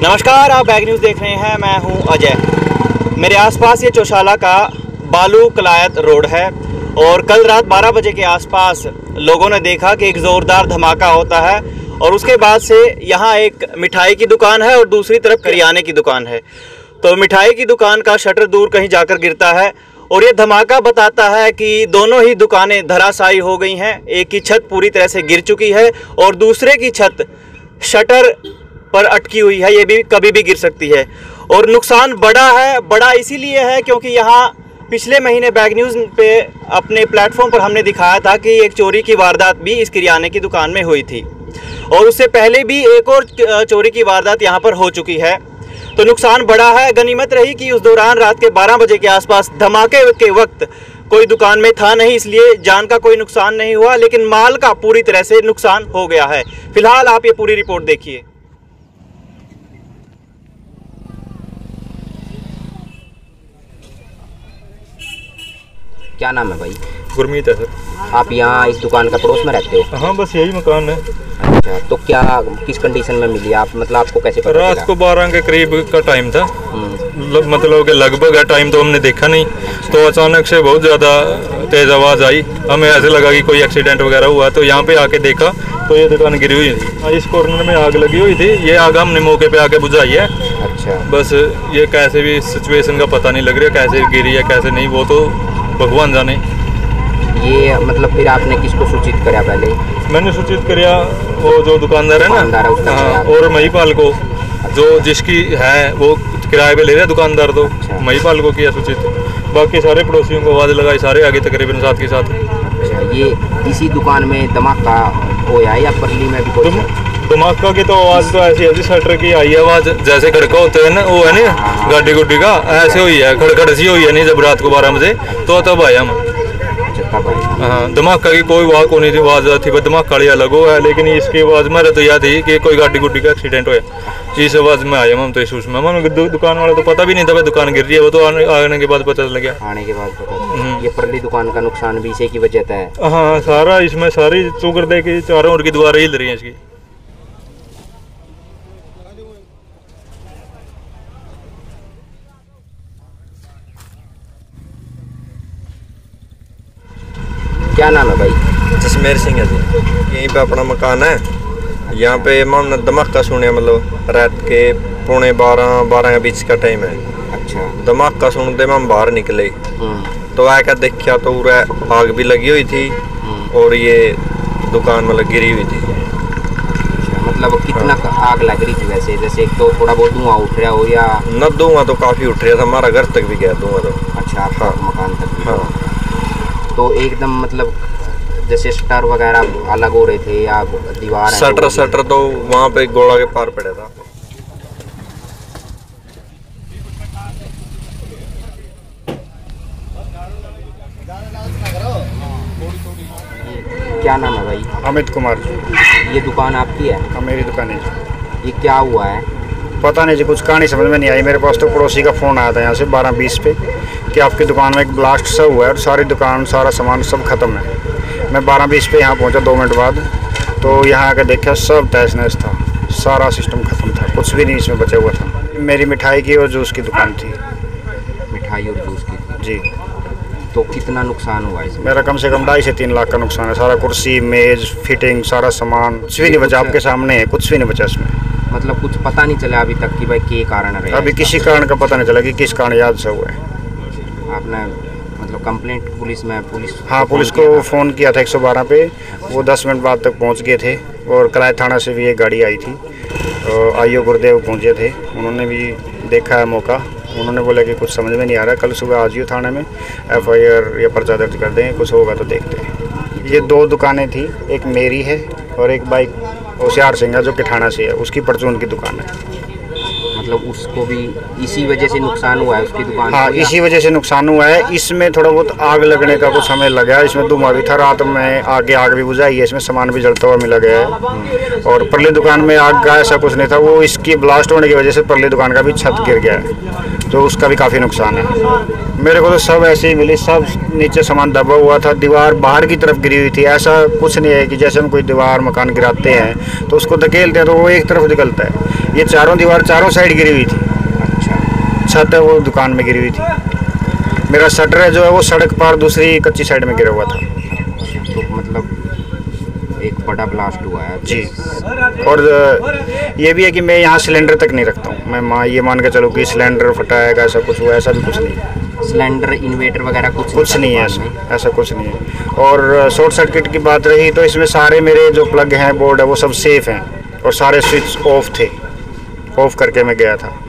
नमस्कार, आप bag news देख रहे हैं। मैं हूं अजय। मेरे आसपास ये चौशाला का बालू कलायत रोड है और कल रात 12 बजे के आसपास लोगों ने देखा कि एक ज़ोरदार धमाका होता है और उसके बाद से यहाँ एक मिठाई की दुकान है और दूसरी तरफ करियाने की दुकान है। तो मिठाई की दुकान का शटर दूर कहीं जाकर गिरता है और ये धमाका बताता है कि दोनों ही दुकानें धराशायी हो गई हैं। एक की छत पूरी तरह से गिर चुकी है और दूसरे की छत शटर पर अटकी हुई है, ये भी कभी भी गिर सकती है। और नुकसान बड़ा इसीलिए है क्योंकि यहाँ पिछले महीने बैग न्यूज़ पे अपने प्लेटफॉर्म पर हमने दिखाया था कि एक चोरी की वारदात भी इस किराने की दुकान में हुई थी और उससे पहले भी एक और चोरी की वारदात यहाँ पर हो चुकी है। तो नुकसान बड़ा है। गनीमत रही कि उस दौरान रात के 12 बजे के आसपास धमाके के वक्त कोई दुकान में था नहीं, इसलिए जान का कोई नुकसान नहीं हुआ, लेकिन माल का पूरी तरह से नुकसान हो गया है। फिलहाल आप ये पूरी रिपोर्ट देखिए। क्या नाम है भाई? गुरमीत है सर। आप यहाँ इस दुकान का पड़ोस में रहते हो? हाँ, बस यही मकान है। अच्छा, तो क्या किस कंडीशन में मिली आप, मतलब आपको कैसे पता रात चला? को 12 के करीब का टाइम था। मतलब कि लगभग टाइम तो हमने देखा नहीं, तो अचानक से बहुत ज़्यादा तेज़ आवाज़ आई। हमें ऐसे लगा कि कोई एक्सीडेंट वगैरह हुआ, तो यहाँ पे आके देखा तो ये दुकान गिरी हुई थी। इस कॉर्नर में आग लगी हुई थी। ये आग हमने मौके पे आके बुझाई है। अच्छा, बस ये कैसे भी सिचुएशन का पता नहीं लग रहा, कैसे गिरी है कैसे नहीं, वो तो भगवान जाने। ये मतलब फिर आपने किसको सूचित कराया पहले? मैंने सूचित कराया वो जो दुकानदार है ना, हाँ, और महिपाल को, जो जिसकी है वो किराए पे ले रहा है दुकानदार, तो महिपाल को किया सूचित। बाकी सारे पड़ोसियों को आवाज़ लगाई, सारे आगे तकरीबन साथ के साथ। अच्छा, ये इसी दुकान में धमाका होया है या परली में भी कोई? धमाका की तो आवाज़ तो ऐसी है, शटर की आई आवाज़ जैसे खड़का होते हैं ना, वो है ना गाड़ी गुड्डी का, ऐसे हुई है, खड़खड़ सी हुई है नहीं जब रात को 12 बजे, तो तब आया हम। हाँ, धमाका की कोई आवाज़ को नहीं थी, आवाज़ थी बस धमाका वाली अलग हो है, लेकिन इसकी आवाज़ मेरे तो याद थी कि कोई गाड़ी गुड्डी का एक्सीडेंट होया। इस आवाज़ में आया हम, तो इस उसमें हम दुकान वाले तो पता भी नहीं था दुकान गिर रही है, वो तो आने के बाद पता चल गया। आने के बाद पता। ये परली दुकान का नुकसान भी इसी की वजह से है? हाँ, सारा इसमें सारी चौकर दे के चारों ओर की दीवारें हिल रही हैं इसकी। क्या नाम है भाई? जसमेर सिंह है जी। यहीं पे अपना मकान है। यहाँ पे हमने धमाका सुने, मतलब रात के 11:15 के बीच का टाइम है। अच्छा, धमाका धमाका सुनते हम बाहर निकले तो आकर देखा तो आग भी लगी हुई थी और ये दुकान मतलब गिरी हुई थी। अच्छा, मतलब कितना आग लग रही थी वैसे? जैसे एक तो थोड़ा बहुत धुआं उठ रहा हो या? न, धुआं तो काफ़ी उठ रहा था, हमारा घर तक भी गया धुआं तो। अच्छा, आपका मकान तक भी? हाँ। तो एकदम मतलब जैसे शटर वगैरह अलग हो रहे थे या दीवार? शटर तो वहाँ पे गोला के पार पड़ा था। क्या नाम है भाई? अमित कुमार। ये दुकान आपकी है? हाँ, मेरी दुकान है जी। ये क्या हुआ है? पता नहीं जी, कुछ कहानी समझ में नहीं आई। मेरे पास तो पड़ोसी का फ़ोन आया था यहाँ से 12:20 पे कि आपकी दुकान में एक ब्लास्ट सा हुआ है और सारी दुकान सारा सामान सब ख़त्म है। मैं 12:20 पे यहाँ पहुँचा 2 मिनट बाद, तो यहाँ आकर देखा सब तहस नहस था, सारा सिस्टम ख़त्म था, कुछ भी नहीं इसमें बचा हुआ था। मेरी मिठाई की और जूस की दुकान थी। मिठाई और जूस की थी जी। तो कितना नुकसान हुआ इसमें? मेरा कम से कम 2.5 से 3 लाख का नुकसान है। सारा कुर्सी मेज़ फिटिंग सारा सामान, कुछ भी नहीं बचा। आपके सामने है, कुछ भी नहीं बचा इसमें। मतलब कुछ पता नहीं चला अभी तक कि भाई क्या कारण रहा? अभी किसी कारण का पता नहीं चला कि किस कारण याद से हुआ है। आपने मतलब कंप्लेंट पुलिस में? हाँ, पुलिस को फ़ोन किया था 112 पे। वो 10 मिनट बाद तक पहुंच गए थे और कलाय थाना से भी एक गाड़ी आई थी। आईओ गुरुदेव पहुंचे थे, उन्होंने भी देखा है मौका। उन्होंने बोला कि कुछ समझ में नहीं आ रहा, कल सुबह आ जाइए थाने में, FIR या पर्चा दर्ज कर देंगे, कुछ होगा तो देखते हैं। ये 2 दुकानें थी, एक मेरी है और एक बाइक होशियार सिंह है जो किठाना से है, उसकी परचून की दुकान है। मतलब उसको भी इसी वजह से नुकसान हुआ है उसकी दुकान? हाँ, इसी वजह से नुकसान हुआ है। इसमें थोड़ा बहुत आग लगने का कुछ समय लगा, इसमें धुआं भी था। रात में आग भी बुझाई है, इसमें सामान भी जलता हुआ मिला गया है। और परली दुकान में आग का ऐसा कुछ नहीं था, वो इसकी ब्लास्ट होने की वजह से परली दुकान का भी छत गिर गया है, तो उसका भी काफ़ी नुकसान है। मेरे को तो सब ऐसे ही मिली, सब नीचे सामान दबा हुआ था, दीवार बाहर की तरफ गिरी हुई थी। ऐसा कुछ नहीं है कि जैसे हम कोई दीवार मकान गिराते हैं तो उसको धकेलते हैं तो वो एक तरफ निकलता है। ये चारों दीवार चारों साइड गिरी हुई थी। अच्छा। छत है वो दुकान में गिरी हुई थी। मेरा शटर है जो है वो सड़क पार दूसरी कच्ची साइड में गिरा हुआ था। तो मतलब एक बड़ा ब्लास्ट हुआ है जी। और ये भी है कि मैं यहाँ सिलेंडर तक नहीं रखता हूँ। मैं ये मान के चलूँ कि सिलेंडर फटा है, ऐसा कुछ हुआ, ऐसा भी कुछ नहीं। सिलेंडर इन्वेटर वगैरह कुछ नहीं है, ऐसा कुछ नहीं है। और शॉर्ट सर्किट की बात रही तो इसमें सारे मेरे जो प्लग हैं, बोर्ड है, वो सब सेफ हैं और सारे स्विच ऑफ थे। ऑफ करके मैं गया था।